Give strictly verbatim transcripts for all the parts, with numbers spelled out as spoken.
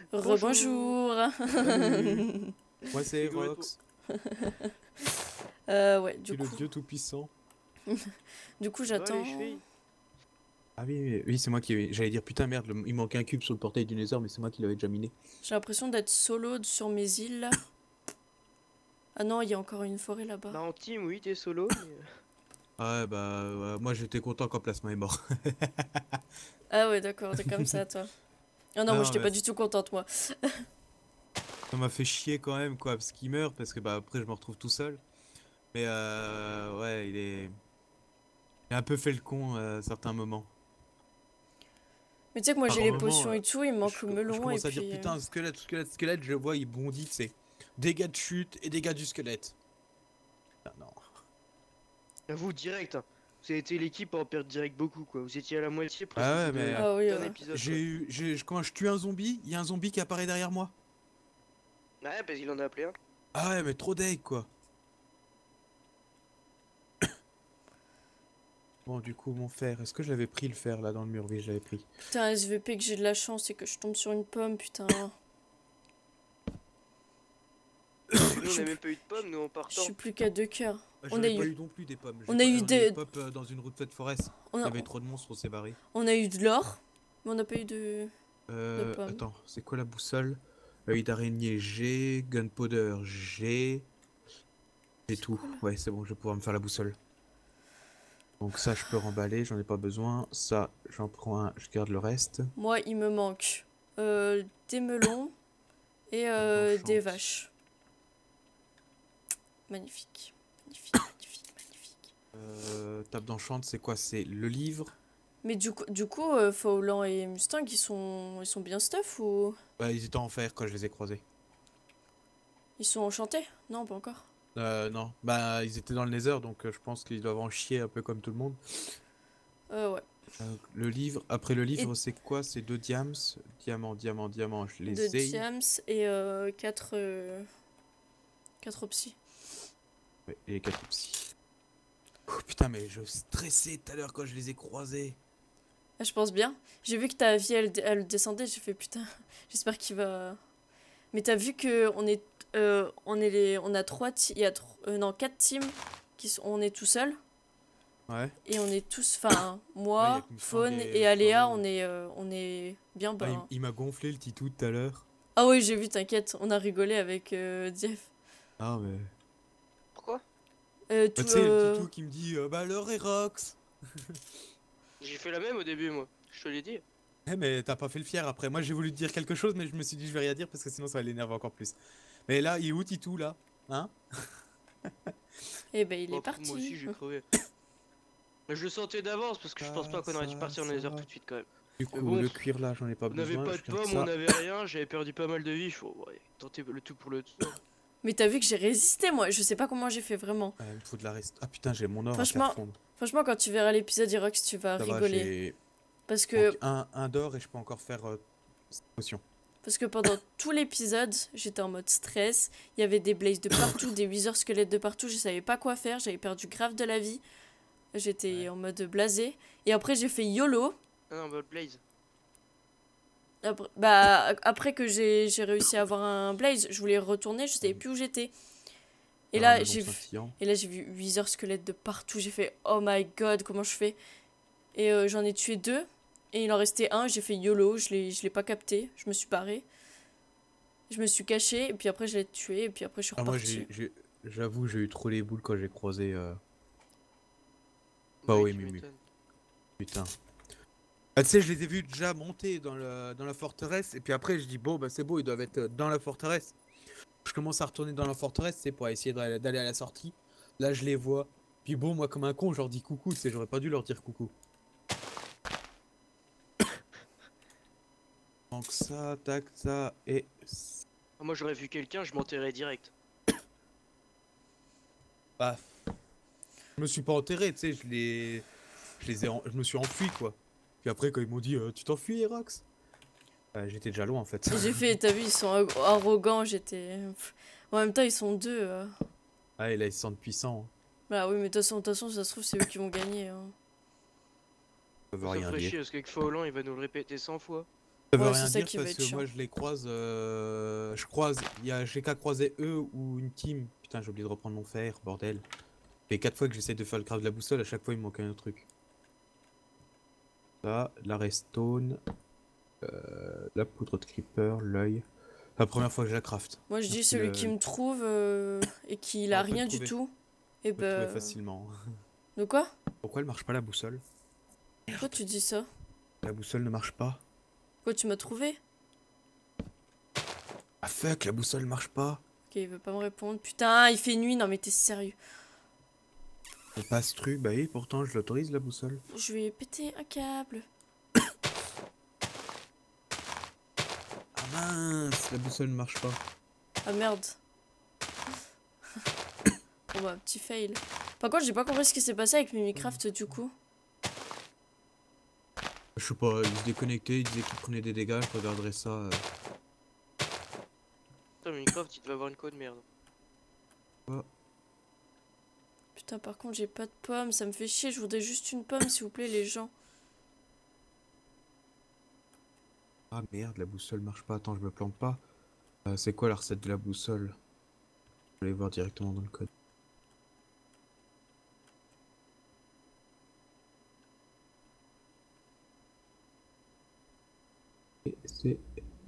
Rebonjour. Salut. Moi c'est Rigolo Rox, euh, ouais, du c'est le coup, dieu tout-puissant. du coup, Ouais, j'attends. les chevilles. Ah oui, oui, oui, c'est moi qui... J'allais dire, putain merde, le- il manque un cube sur le portail du Nether, mais c'est moi qui l'avais déjà miné. J'ai l'impression d'être solo sur mes îles là. Ah non, il y a encore une forêt là-bas. Bah en team, oui, t'es solo, mais... euh, Ah ouais, bah, ouais, moi j'étais content quand Plasma est mort. Ah ouais, d'accord, t'es comme ça, toi. Ah non, Ah moi, non, j'étais pas mais du tout contente, moi. ça m'a fait chier quand même, quoi, parce qu'il meurt, parce que bah après je me retrouve tout seul. Mais euh, ouais, il est... Il a un peu fait le con à certains moments. Mais tu sais que moi, Par j'ai les moments, potions euh, et tout, il me manque je, le je melon et commence à dire, puis... euh, putain, squelette, squelette, squelette, je le vois, il bondit, c'est dégâts de chute et dégâts du squelette. Ah non. À vous, direct, hein. Vous avez été l'équipe à en perdre direct beaucoup, quoi. Vous étiez à la moitié presque Ah au ouais, bout de- mais Ah oui, d'un ouais. épisode, j'ai quoi. eu, j'ai, quand je tue un zombie, il y a un zombie qui apparaît derrière moi. Ouais, parce qu'il en a appelé un. Ah ouais, mais trop deg quoi. Bon, du coup, mon fer, est-ce que je l'avais pris le fer là dans le mur? Oui, je l'avais pris. Putain, S V P que j'ai de la chance et que je tombe sur une pomme, putain. Nous, on a même pas eu de pommes, nous, en Je partant. suis plus qu'à deux cœurs. Bah, On j'en a ai pas eu... eu non plus des pommes. J'ai On a pas- eu j'en ai des... pop euh, dans une route faite forest. On Il y a... avait trop de monstres, on s'est barré. on a eu de l'or, mais on n'a pas eu de... Euh, pommes. attends, c'est quoi la boussole? Œil d'araignée, G. Gunpowder, G. C'est tout. quoi, là Ouais, c'est bon, je vais pouvoir me faire la boussole. Donc ça, je peux remballer, j'en ai pas besoin. Ça, j'en prends un, je garde le reste. Moi, il me manque euh, des melons et euh, D'enchant. des vaches. Magnifique. Magnifique, magnifique, magnifique. Euh, table d'enchant, c'est quoi? C'est le livre. Mais du coup, du coup euh, Faulan et Mustang, ils sont, ils sont bien stuff ou Bah, ils étaient en fer quand je les ai croisés. ils sont enchantés? Non, pas encore. Euh, non. Bah, ils étaient dans le Nether, donc euh, je pense qu'ils doivent en chier un peu comme tout le monde. Euh, ouais. Euh, le livre, après le livre, c'est quoi? C'est deux diams. Diamant, diamant, diamant, je les Deux ai. diams et euh, quatre... Euh, quatre psy. Ouais, et quatre psy. Oh putain, mais je stressais tout à l'heure quand je les ai croisés. Ah, je pense bien. J'ai vu que ta vie, elle, elle descendait, j'ai fait putain, j'espère qu'il va... Mais t'as vu que on est, euh, on est les, on a trois, ti- il y a tro- euh, non quatre teams qui sont, on est tout seul Ouais. et on est tous, enfin Ouais, y moi, a que Mustang Faune et et Aléa, Faulan. on est, euh, on est bien Ah, bas. il hein. il m'a gonflé le titou tout à l'heure. Ah oui, j'ai vu, t'inquiète, on a rigolé avec euh, Jeff. Ah, mais. Pourquoi? Euh, Bah, tout, tu sais, euh, le titou qui me dit euh, bah, alors, et Rox. J'ai fait la même au début, moi. Je te l'ai dit. Eh, mais t'as pas fait le fier après. Moi, j'ai voulu te dire quelque chose, mais je me suis dit, je vais rien dire parce que sinon, ça va l'énerver encore plus. Mais là, il est où Titou là? Hein? eh ben il Bon, est parti. Moi aussi, j'ai crevé. Mais je le sentais d'avance parce que je pense pas qu'on aurait dû partir en Nether tout de suite, quand même. Du coup, bon, le cuir là, j'en ai pas On n'avait besoin. pas je de garde pommes, ça. on n'avait rien, j'avais perdu pas mal de vie. Je fais, ouais, tentez le tout pour le tout. Mais t'as vu que j'ai résisté, moi. Je sais pas comment j'ai fait vraiment. Ouais, il me faut de la reste. Ah putain, j'ai mon or à Franchement, faire fondre. Franchement, quand tu verras l'épisode Irox, tu vas Ça va, rigoler. j'ai Parce que, donc un, un d'or et je peux encore faire euh, cette potion. parce que pendant tout l'épisode, j'étais en mode stress. Il y avait des blazes de partout, des wither squelettes de partout. Je savais pas quoi faire. J'avais perdu grave de la vie. J'étais Ouais. en mode blasé. Et après, j'ai fait YOLO. Ah non, bah, Blaze. Après, bah, après que j'ai j'ai réussi à avoir un blaze, je voulais retourner. Je savais plus où j'étais. Et Faire un là, melon j'ai vu. scintillant. Et là, j'ai vu wither squelettes de partout. J'ai fait, oh my god, comment je fais? Et euh, j'en ai tué deux. Et il en restait un. J'ai fait YOLO. Je l'ai je l'ai pas capté. Je me suis barrée. Je me suis cachée. Et puis après, je l'ai tué. Et puis après, je suis Ah, moi, repartie. j'ai, j'ai- j'avoue, j'ai eu trop les boules quand j'ai croisé. euh, Bah oui, tu Mumu. m'étonnes. Putain. Ah, tu sais, je les ai vus déjà monter dans, le, dans la forteresse. Et puis après, je dis, bon, bah c'est beau, ils doivent être euh, dans la forteresse. Je commence à retourner dans la forteresse, c'est pour essayer d'aller d'aller à la sortie. Là, je les vois. Puis bon, moi, comme un con, je leur dis coucou. Tu sais, j'aurais pas dû leur dire coucou. Donc ça, tac, ça, et... Ah, moi, j'aurais vu quelqu'un, je m'enterrais direct. Bah... Je me suis pas enterré, tu sais, je les... Je les ai... en- Je me suis enfui, quoi. Puis après, quand ils m'ont dit, euh, tu t'enfuis, Erox? Euh, J'étais déjà loin, en fait. Et j'ai fait, t'as vu, ils sont ag- arrogants. J'étais. En même temps, ils sont deux. euh. Ah, et là, ils se sentent puissants. Hein. Bah oui, mais de toute façon, de toute façon, ça se trouve, c'est eux qui vont gagner. hein. Ils peuvent Ça rien ferait chier dire. parce qu'avec Faulan, il va nous le répéter cent fois. Ça veut Ouais, rien c'est ça dire qui va parce être que chiant. moi je les croise, euh, je croise, il y a, j'ai qu'à croiser eux ou une team. Putain, j'ai oublié de reprendre mon fer, bordel. Et quatre fois que j'essaie de faire le craft de la boussole, à chaque fois il me manque un autre truc. Ça, la redstone, euh, la poudre de creeper, l'œil. La première fois que je la craft. Moi, je dis Merci, celui le- qui me trouve euh, et qu'il Ah, a on peut le rien du trouver. tout. Et On peut le trouver bah. facilement. De quoi? Pourquoi elle marche pas la boussole? Pourquoi tu dis ça? La boussole ne marche pas. Quoi, tu m'as trouvé? Ah fuck, la boussole marche pas. Ok, il veut pas me répondre. Putain, il fait nuit. Non, mais t'es sérieux. Elle passe tru, bah oui, pourtant je l'autorise la boussole. Je vais péter un câble. Ah mince, la boussole ne marche pas. Ah merde. Bon bah, petit fail. Par contre, j'ai pas compris ce qui s'est passé avec Mimicraft du coup. Je sais pas, il se déconnectait, il disait qu'il prenait des dégâts, je regarderai ça. euh. Putain, Minecraft, il devait avoir une code merde. Putain, par contre, j'ai pas de pommes. Ça me fait chier. Je voudrais juste une pomme, s'il vous plaît, les gens. Ah merde, la boussole marche pas, attends, je me plante pas. Euh, c'est quoi la recette de la boussole? Je vais aller voir directement dans le code. Et c'est...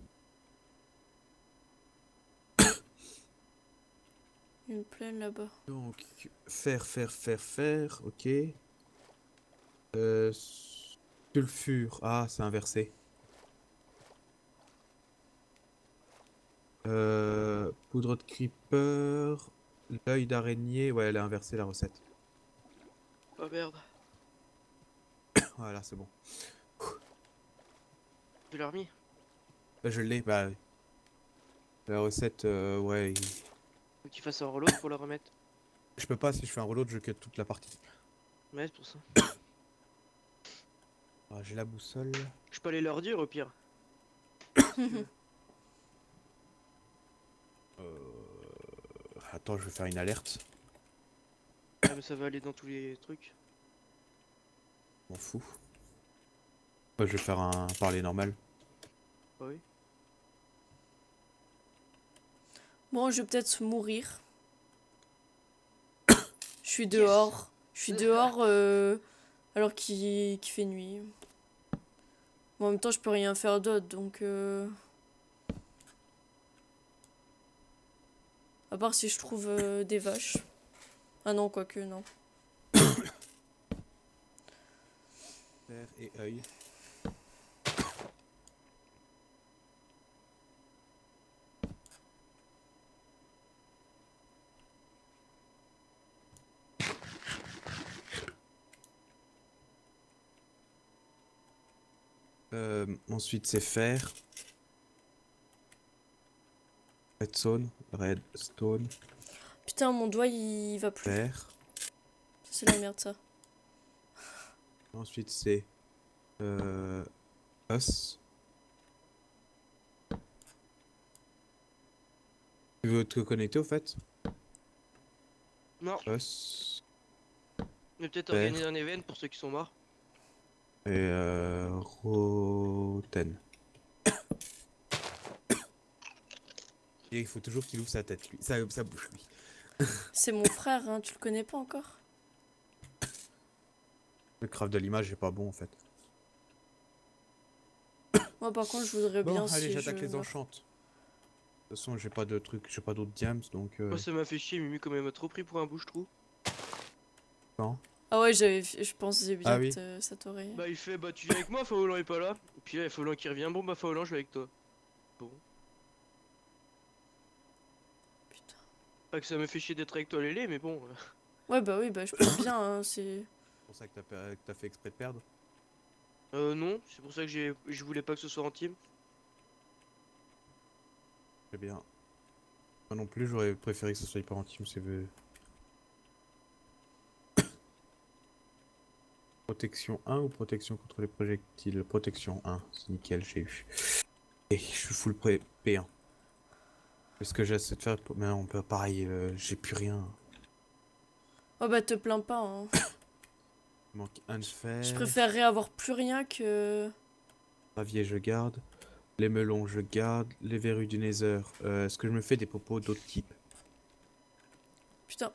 Une plaine là-bas. Donc, faire, faire, faire, faire, ok. Euh, sulfure, ah, c'est inversé. Euh, poudre de creeper, l'œil d'araignée, ouais, elle a inversé la recette. Oh merde. Voilà, c'est bon. Tu l'as remis? Bah, je l'ai, bah... La recette, euh, ouais... il- Faut que tu fasses un reload pour la remettre. Je peux pas, si je fais un reload, je cut toute la partie. Ouais, c'est pour ça. Ah, j'ai la boussole. Je peux aller leur dire au pire. Euh... Attends, je vais faire une alerte. Ah, mais ça va aller dans tous les trucs. M'en fous. Ouais, je vais faire un parler normal. Ah oui. Bon, je vais peut-être mourir. Je suis dehors. Je suis dehors euh, alors qu'il qu'il fait nuit. Bon, en même temps, je peux rien faire d'autre, donc... Euh... À part si je trouve euh, des vaches. Ah non, quoique, non. Fer et œil. Euh, ensuite c'est fer. Redstone, redstone, Putain, mon doigt, il va plus. fer. C'est la merde, ça. Ensuite c'est euh, os. Tu veux te connecter au fait? Non, Os mais peut-être Fer. organiser un event pour ceux qui sont morts. et euh, roten. Et il faut toujours qu'il ouvre sa tête lui, sa, sa bouche lui. C'est mon frère, hein, tu le connais pas encore? Le craft de l'image est pas bon en fait. Moi, par contre, je voudrais Bon, bien allez, si j'attaque je les meurs. enchantes. De toute façon, j'ai pas de trucs, j'ai pas d'autres diams donc. Euh... Moi, ça m'a fait chier, Mimi, comme elle m'a trop pris pour un bouche-trou. non. Ah ouais, j'avais, je pensais bien Ah que oui. te- ça t'aurait... Bah, il fait, bah, tu viens avec moi, Faolan est pas là. Et puis là, il y a Faolan qui revient. Bon, bah, Faolan, je vais avec toi. Bon. Putain. Pas que ça me fait chier d'être avec toi, Lélé, mais bon. euh. Ouais, bah oui, bah je peux bien, hein, c'est... C'est pour ça que t'as per- que t'as fait exprès de perdre. Euh, non, c'est pour ça que j'ai, je voulais pas que ce soit en team. Très bien. Moi non plus, j'aurais préféré que ce soit pas en team C V. Protection un ou protection contre les projectiles? Protection un, c'est nickel, j'ai eu. Et je suis full pré P un. Est-ce que j'essaie de faire... Mais non, bah, pareil, euh, j'ai plus rien. Oh bah te plains pas, hein. Il manque un de fer. Je préférerais avoir plus rien que... Gravier, je garde. Les melons, je garde. Les verrues du Nether. Euh, Est-ce que je me fais des popos d'autres types? Putain.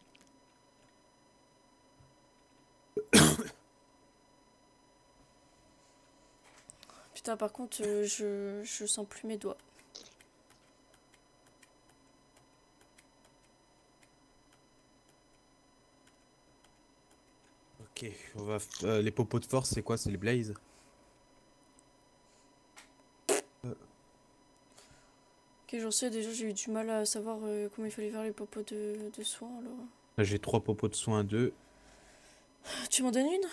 Putain, par contre, euh, je, je sens plus mes doigts. Ok, on va. f- euh, les popos de force, c'est quoi? C'est les blazes? Ok, j'en sais, déjà, j'ai eu du mal à savoir euh, comment il fallait faire les popos de, de soins, alors. Là, j'ai trois popos de soin, deux. Tu m'en donnes une?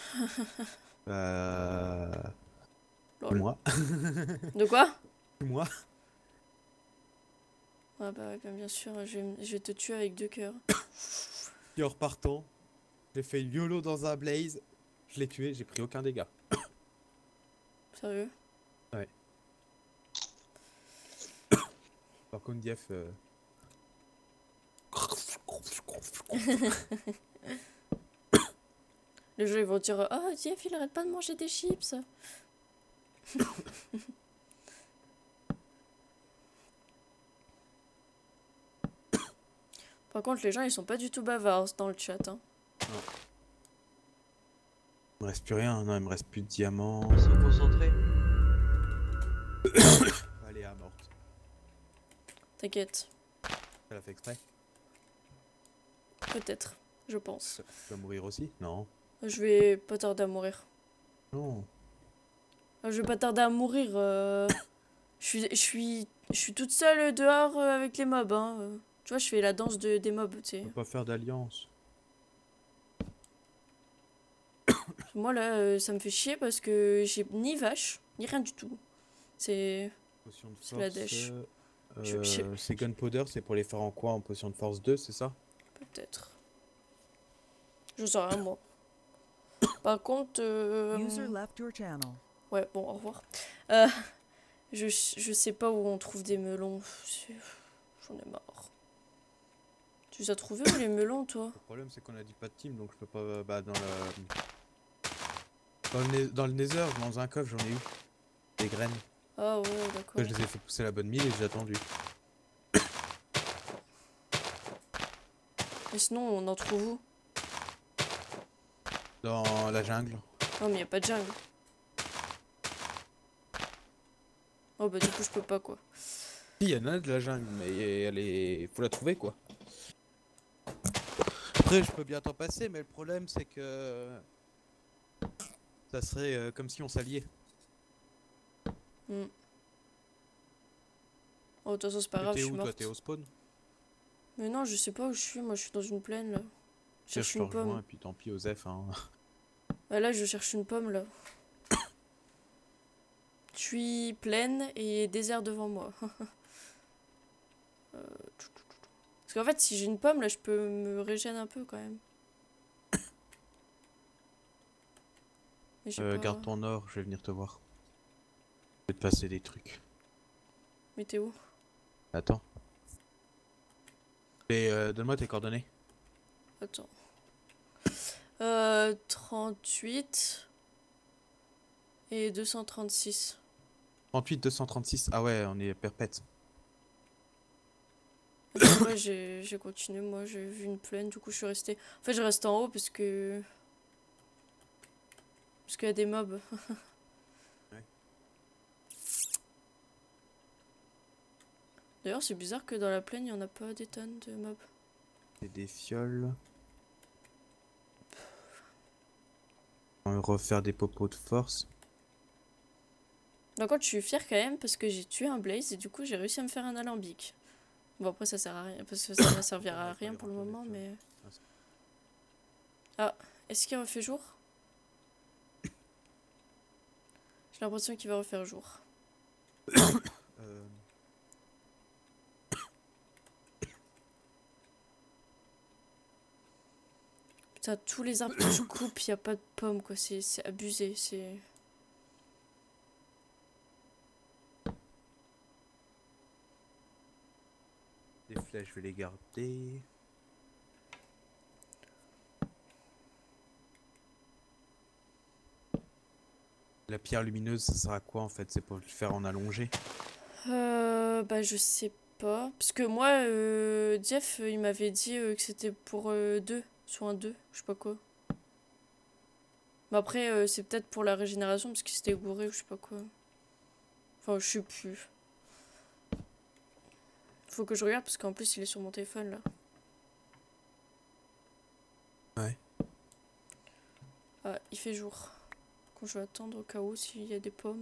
Euh. Lol. Moi. De quoi? Moi. Ah bah ouais, bah, bien sûr, je vais, je vais te tuer avec deux cœurs. Et en repartant, j'ai fait YOLO dans un blaze. Je l'ai tué, j'ai pris aucun dégât. Sérieux? Ouais. Par contre, Dief. Euh... Les gens ils vont dire oh Jeff il arrête pas de manger des chips. Par contre les gens ils sont pas du tout bavards dans le chat hein. Non. Il me reste plus rien, non il me reste plus de diamants. Ils sont concentrés. Allez, à morte. T'inquiète. Elle a fait exprès. Peut-être. Je pense. Tu vas mourir aussi? Non. Je vais pas tarder à mourir. Non. Je vais pas tarder à mourir. euh, Je suis, je suis, je suis toute seule dehors euh, avec les mobs. Hein. euh. Tu vois, je fais la danse de, des mobs, tu sais. On va pas faire d'alliance. Moi là, euh, ça me fait chier parce que j'ai ni vache, ni rien du tout. C'est... Potion de C'est la force. dèche. Euh, Je- je- euh, c'est Gunpowder, c'est pour les faire en quoi? En potion de force deux, c'est ça? Peut-être. Je sais rien, moi. Par contre... euh, User left your channel. Ouais, bon, au revoir. Euh, je, je sais pas où on trouve des melons. C'est- J'en ai marre. Tu les as trouvés où, les melons, toi? Le problème, c'est qu'on a dit pas de team, donc je peux pas. euh, Bah, dans le. Dans le, ne- dans le Nether, dans un coffre, j'en ai eu. Des graines. Ah ouais, d'accord. Je les ai fait pousser la bonne mille et j'ai attendu. Et sinon, on en trouve où? Dans la jungle. Non, mais y a pas de jungle. Oh bah du coup, je peux pas, quoi. Si, il y en a de la jungle, mais elle est. Faut la trouver, quoi. Après, je peux bien t'en passer, mais le problème, c'est que. Ça serait euh, comme si on s'alliait. Hmm. Oh, de toute façon, c'est pas grave, T'es je suis où, toi? morte. T'es au spawn? Mais non, je sais pas où je suis. Moi, je suis dans une plaine, là. Je Tiens, cherche je te une pomme. rejoins, et puis tant pis, Osef, hein. Bah là, je cherche une pomme, là. Je suis pleine et désert devant moi. Euh, Parce qu'en fait, si j'ai une pomme, là, je peux me régénérer un peu, quand même. Mais j'ai Euh, pas... garde ton or, je vais venir te voir. Je vais te passer des trucs. Mais t'es où? Attends. Et euh, donne-moi tes coordonnées. Attends. Euh, trente-huit et deux cent trente-six. trente-huit deux cent trente-six. Ah ouais, on est perpète. Après, j'ai j'ai continué, moi, j'ai vu une plaine, du coup, je suis restée... En fait, je reste en haut parce que... Parce qu'il y a des mobs. Ouais. D'ailleurs, c'est bizarre que dans la plaine, il n'y en a pas des tonnes de mobs. C'est des fioles. On va refaire des popos de force. Par contre, je suis fière quand même parce que j'ai tué un blaze et du coup, j'ai réussi à me faire un alambic. Bon, après, ça sert à rien, parce que ça ne servira à rien pour le moment, mais... Ah, est-ce qu'il refait jour? J'ai l'impression qu'il va refaire jour. Euh... Putain, tous les arbres que je coupe, il n'y a pas de pommes, quoi. C'est c'est abusé, c'est... Les flèches, je vais les garder. La pierre lumineuse, ça sert à quoi en fait? C'est pour le faire en allongé. Euh, bah je sais pas. Parce que moi, euh, Jeff, euh, il m'avait dit euh, que c'était pour euh, deux. Soit un deux, je sais pas quoi. Mais après, euh, c'est peut-être pour la régénération parce qu'il s'était gouré ou je sais pas quoi. Enfin, je sais plus. Faut que je regarde parce qu'en plus, il est sur mon téléphone là. Ouais. Ah, il fait jour. Quand je vais attendre au cas où s'il y a des pommes.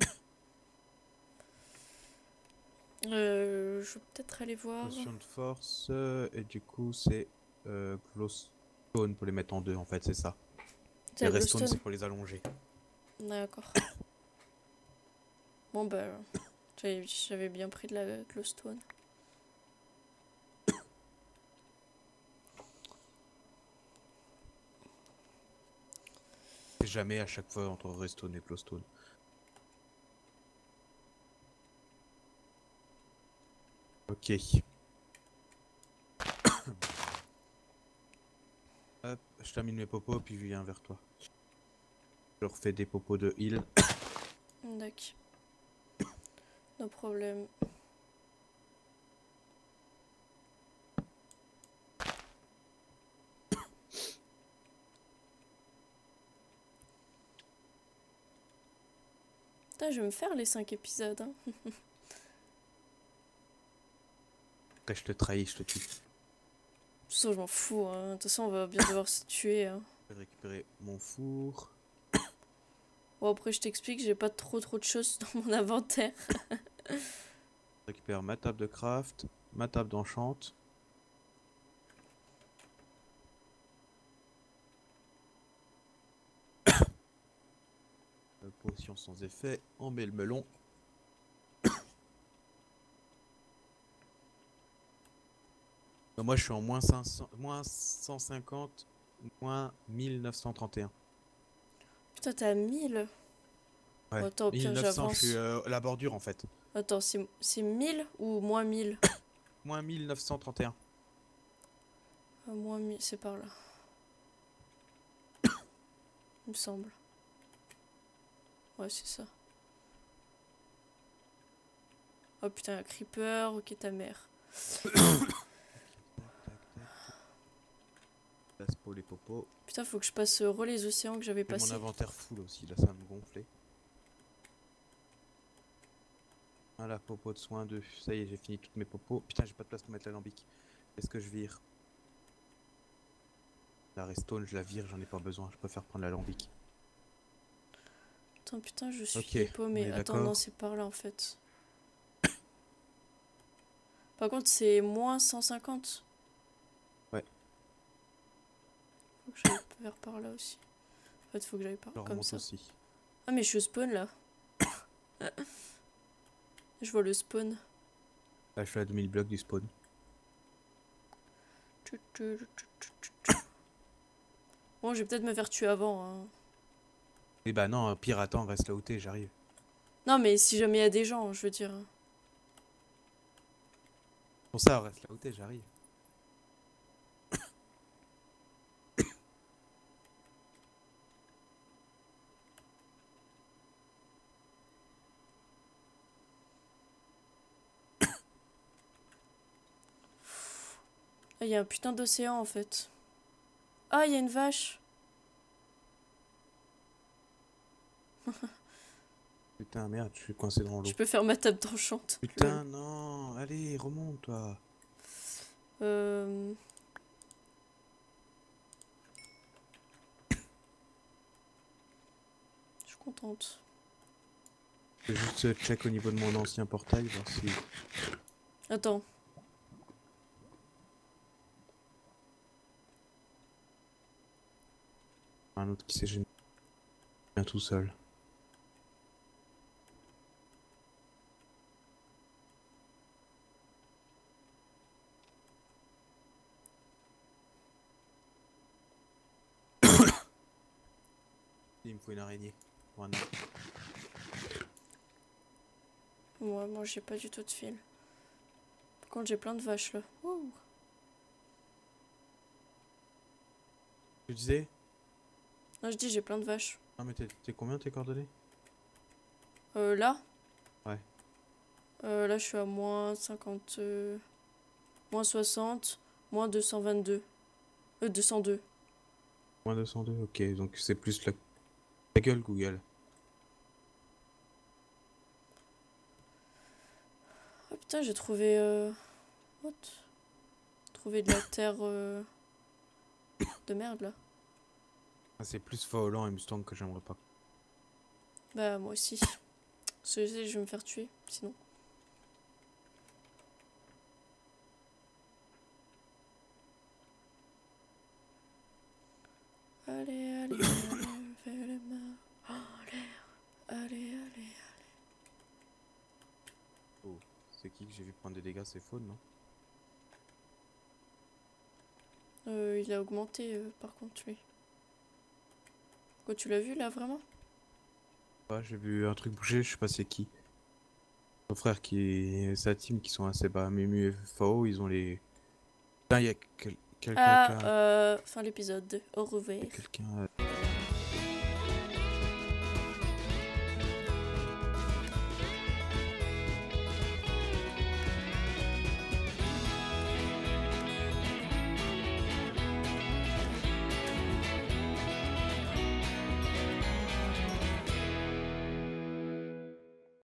Euh, je vais peut-être aller voir. Potion de force, euh, et du coup, c'est euh, glowstone pour les mettre en deux en fait, c'est ça. C'est Et la redstone, c'est glowstone. pour les allonger. D'accord. Bon bah, j'avais j'avais bien pris de la glowstone. C'est jamais à chaque fois entre redstone et glowstone. Ok. Hop, je termine mes popos puis je viens vers toi. Je refais des popos de heal. D'accord. No problème. Putain, je vais me faire les cinq épisodes. Hein. Après, je te trahis, je te tue. De toute façon, je m'en fous. Hein. De toute façon, on va bien devoir se tuer. Hein. Je vais récupérer mon four. Bon, après, je t'explique, j'ai pas trop trop de choses dans mon inventaire. Je récupère ma table de craft, ma table d'enchant. Potion sans effet, on met le melon. Non, moi je suis en moins, cinq cents, moins cent cinquante, moins mille neuf cent trente et un. Putain, t'es à mille. Ouais. Bon, attends, au pire, mille neuf cents, je j'avance. suis euh, à la bordure en fait. Attends, c'est c'est mille ou moins mille? Moins mille neuf cent trente et un. Ah, moins mille, c'est par là. Il me semble. Ouais, c'est ça. Oh putain, un creeper, ok ta mère. Place pour les popos. Putain, faut que je passe euh, relais océans que j'avais J'ai mon passé. inventaire full aussi, là ça va me gonfler. Voilà, popo de soin deux. Ça y est, j'ai fini toutes mes popos. Putain, j'ai pas de place pour mettre l'alambic. Est-ce que je vire? La redstone, je la vire, j'en ai pas besoin. Je préfère prendre l'alambic. Attends, putain, je suis Ok, paumée. on est Attends, d'accord. non, c'est par là en fait. Par contre, c'est moins cent cinquante. Ouais. Faut que j'aille vers par là aussi. En fait, faut que j'aille par Je comme remonte ça. aussi. Ah, mais je suis au spawn là. Je vois le spawn. Là, je suis à deux mille blocs du spawn. Bon, je vais peut-être me faire tuer avant. Hein. Et bah non, pire, attends, reste là où t'es, j'arrive. Non, mais si jamais il y a des gens, je veux dire. Pour ça, reste là où t'es, j'arrive. Ah, il y a un putain d'océan en fait. Ah, il y a une vache. Putain, merde, je suis coincé dans l'eau. Je peux faire ma table d'enchant. Putain, non, allez, remonte, toi. Euh... Je suis contente. Je vais juste euh, check au niveau de mon ancien portail, voir si... Attends. Un autre qui s'est généré bien tout seul. Il me faut une araignée. Pour un arbre. Moi, moi j'ai pas du tout de fil. Par contre, j'ai plein de vaches là. Ouh. Tu disais? Non, je dis j'ai plein de vaches. Non mais t'es t'es combien tes coordonnées? Euh, là Ouais. Euh, là, je suis à moins cinquante... euh, moins soixante, moins deux cent vingt-deux. Euh, deux cent deux. Moins deux cent deux, ok, donc c'est plus la... la gueule Google. Ah putain, j'ai trouvé... Euh... What? Trouvé de la terre... euh, de merde, là. Ah, c'est plus Faolan et Mustang que j'aimerais pas. Bah, moi aussi. Parce que je sais que je vais me faire tuer, sinon. Allez, allez, allez, fais les mains en l'air. Allez, allez. Oh, c'est qui que j'ai vu prendre des dégâts? C'est Faune, non? Euh, il a augmenté, euh, par contre, lui. Quoi, tu l'as vu, là, vraiment? Ouais, j'ai vu un truc bouger, je sais pas c'est qui. Mon frère qui et sa team qui sont assez bas. Mimu et F A O, ils ont les... Putain, il y a quel- quelqu'un Ah, qui a- euh... fin de l'épisode. Au revoir. quelqu'un